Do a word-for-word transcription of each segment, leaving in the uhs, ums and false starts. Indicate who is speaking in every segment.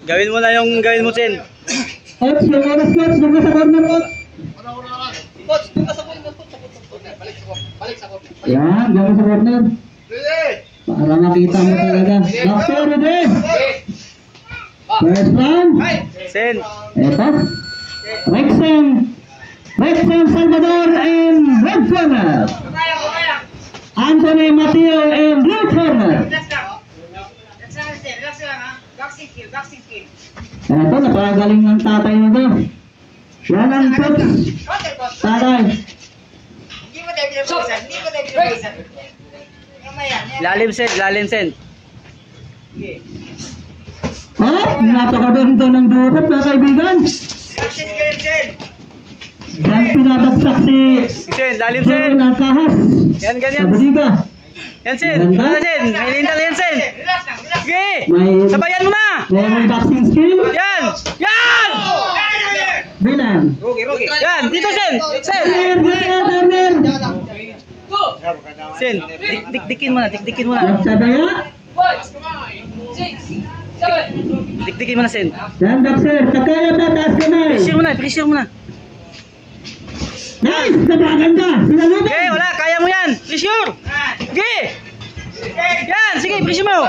Speaker 1: Gawin mo na yung gawin mo, Sen.
Speaker 2: Coach, yung oras coach, doon ka sa corner coach.
Speaker 3: Coach, doon ka sa corner coach. Balik sa corner. Balik sa corner.
Speaker 2: Yan, doon ka sa corner. Para makita mo talaga. Doctor, ready? First round.
Speaker 1: Sen.
Speaker 2: Eto. Rexem. Rexem Salvador in red corner. Anthony Mateo in blue corner. Eto, napakagaling ng tatay nito. Yan ang coach. Tatay.
Speaker 1: Lalim, Sen. Lalim, Sen.
Speaker 2: Oh, napakaganda ng durot na kaibigan. Yan pinabagsak si
Speaker 1: Sen, lalim,
Speaker 2: Sen
Speaker 1: Sen.
Speaker 2: ng kahas.
Speaker 1: Yan, ganyan.
Speaker 2: Sa baliga.
Speaker 1: Yan, Sen. Yan, Sen. May lintal yan, Sen. Sige.
Speaker 2: May-
Speaker 1: Sabayan mo na.
Speaker 2: May boxing skill.
Speaker 1: Yan. Yan.
Speaker 2: Bilang.
Speaker 1: Yan. Dito, Sen. Sen.
Speaker 2: Turner, turner, turner.
Speaker 1: Sen. Dik dik dikin mo na. Dik dikin mo na.
Speaker 2: Nagsabaya.
Speaker 1: Dik dikin mo na, Sen.
Speaker 2: Yan, boxer. Kakaya ba? Taas kamay.
Speaker 1: Pressure mo na. Pressure mo na.
Speaker 2: Nice! Napakaganda. Sinalugan.
Speaker 1: Okay, wala. Kaya mo yan. Pressure. Sige. Yan. Sige, pressure mo.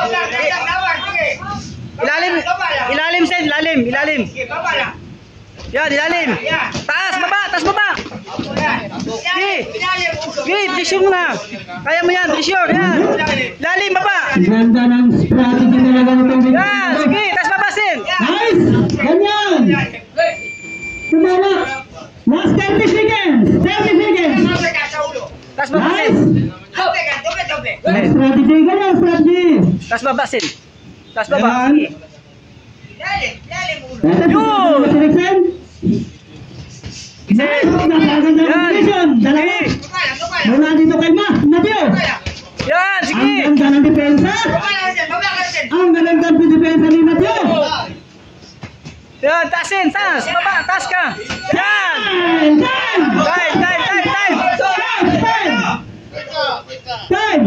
Speaker 1: Ilalim. Ilalim, Sen. Ilalim. Ilalim. Yan, ilalim. Taas, baba. Taas, baba. Sige. Sige, pressure mo na. Kaya mo yan. Pressure. Yan. Ilalim, baba.
Speaker 2: Ganda ng strategy talaga nitong video.
Speaker 1: Yan. Sige. Taas, baba, Sen.
Speaker 2: Nice! Ganyan! Tumama! Last thirty seconds! thirty seconds!
Speaker 1: Taas, baba, Sen.
Speaker 2: Nice strategy! Ganyan strategy!
Speaker 1: Taas, baba, Sen. Taas, baba. Sige.
Speaker 2: Yun! Nice! Napakaganda ng
Speaker 1: Yan.
Speaker 2: position! Dalawa! Mula dito kay Ma! Mateo!
Speaker 1: Yan.
Speaker 2: Ang
Speaker 1: Sige.
Speaker 2: ganda ng depensa! Ang ganda ng depensa ni Mateo!
Speaker 1: Yan. Taas, Sen. Taas. Baba. Taas ka. Yan.
Speaker 2: Time! Time!
Speaker 1: Time, time, time, time.
Speaker 2: Time! Time!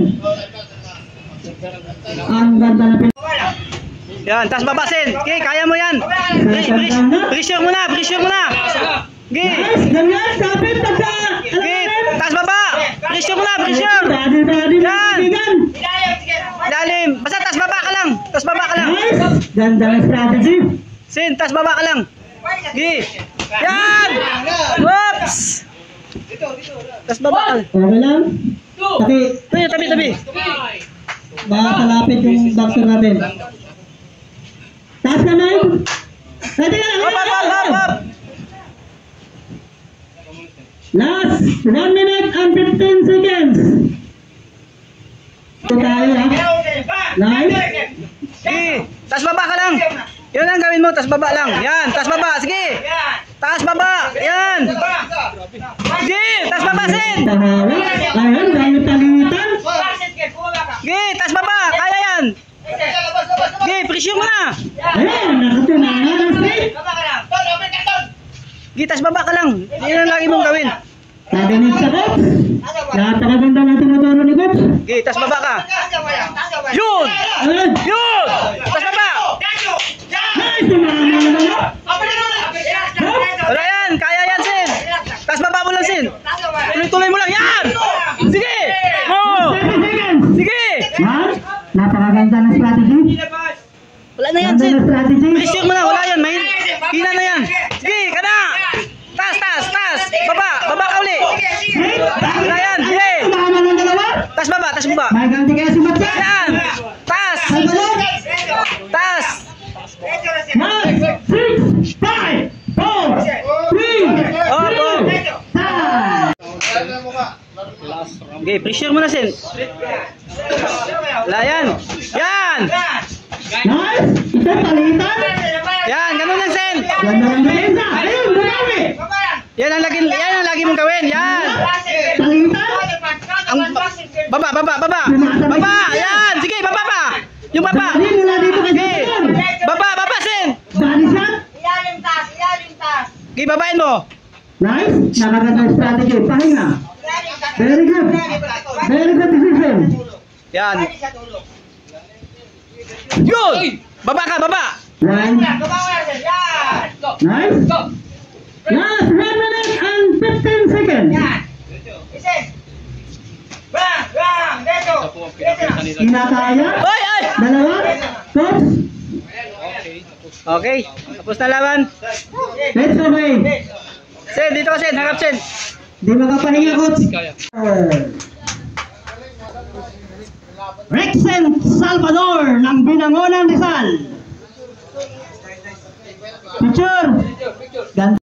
Speaker 2: Ang ganda ng depensa!
Speaker 1: Yan. Taas, baba, Sen. Okay, kaya mo yan. Pre- pre- Pressure mo na. Pressure mo na. Okay.
Speaker 2: Nice! Ganyan! Kapit! Pagka!
Speaker 1: Okay. Taas, baba. Pressure mo na. Pressure.
Speaker 2: Daddy, daddy,
Speaker 1: Yan.
Speaker 2: kaibigan!
Speaker 1: Lalim. Basta taas, baba ka lang. Taas, baba ka lang.
Speaker 2: Nice! Ganda ng strategy!
Speaker 1: Sen, taas, baba ka lang. Okay. Yan. Whoops. Taas, baba ka lang.
Speaker 2: Okay lang? Pati,
Speaker 1: Tabi, tabi, tabi.
Speaker 2: baka kalapit yung boxer natin. Taas kamay! Pwede ka lang!
Speaker 1: Up, up, up, up, up.
Speaker 2: Last one minute and fifteen seconds! Ito tayo ha? Nice!
Speaker 1: Sige. Taas, baba ka lang. Yan ang gawin mo. Taas, baba lang. Yan. Taas, baba. Sige. Taas, baba. Yan. Sige. Taas, baba, Sen.
Speaker 2: Tahawa! Ayan, dahil talitan!
Speaker 1: Sige. Taas, baba. Kaya yan. Sige. Pressure mo na.
Speaker 2: Ayan, nakatunahan ang straight!
Speaker 1: Sige. Taas, baba ka lang. Yan ang lagi mong gawin.
Speaker 2: Taganit sa coach! Napakaganda ng tinuturo ni coach!
Speaker 1: Sige. Taas, baba ka. Yun.
Speaker 2: Ayan!
Speaker 1: Yun. Taas, baba.
Speaker 2: Nice! Tumama naman ha!
Speaker 1: Wala yan. Kaya yan, Sen. Taas, baba mo lang, Sen. Tuloy-tuloy mo lang. Yan. Sige. Oh.
Speaker 2: thirty seconds!
Speaker 1: Sige.
Speaker 2: Ha? Napakaganda ng strategy!
Speaker 1: Wala na yan,
Speaker 2: Ganda
Speaker 1: Sen.
Speaker 2: ng strategy!
Speaker 1: Pressure mo na. Wala yan. May hina na yan. Sige. Kada. Taas, taas, taas. Baba. Baba ka uli. Wala yan. Sige.
Speaker 2: Tumama ng dalawa!
Speaker 1: Taas, baba. Taas, baba.
Speaker 2: May ganti kaya si Matya!
Speaker 1: Yan. Taas.
Speaker 2: Salvador!
Speaker 1: Taas.
Speaker 2: Nine, six, five, four, three,
Speaker 1: Oh, oh.
Speaker 2: time!
Speaker 1: Okay, pressure mo na, Sen. Wala yan. Yan.
Speaker 2: Nice! Ito, palitan!
Speaker 1: Yan. Ganun lang, Sen.
Speaker 2: Ganda ng depensa! Ayun, bumawi!
Speaker 1: Yan ang lagi, yan ang lagi mong gawin. Yan.
Speaker 2: Palitan!
Speaker 1: Ang baba, baba, baba. Baba. Yan. Sige, baba pa. Yung baba.
Speaker 2: Dali mula dito kay
Speaker 1: Okay.
Speaker 2: Salvador!
Speaker 1: Baba, baba, Sen.
Speaker 2: Body shot!
Speaker 1: Okay, babain mo.
Speaker 2: Nice! Nakaganda ng strategy. Pahinga! Very good! Very good decision!
Speaker 1: Yan. Yun. Baba ka, baba.
Speaker 2: One. Nice. Last one minute and fifteen seconds. Kinakaya?
Speaker 1: Oy, oy!
Speaker 2: Dalawa? Coach?
Speaker 1: Okay, tapos na laban.
Speaker 2: Let's go, Wayne.
Speaker 1: Sen, dito ka Sen, harap Sen.
Speaker 2: Di makapahinga, coach. Rexen Salvador ng Binangonan Rizal. Picture. Ganda.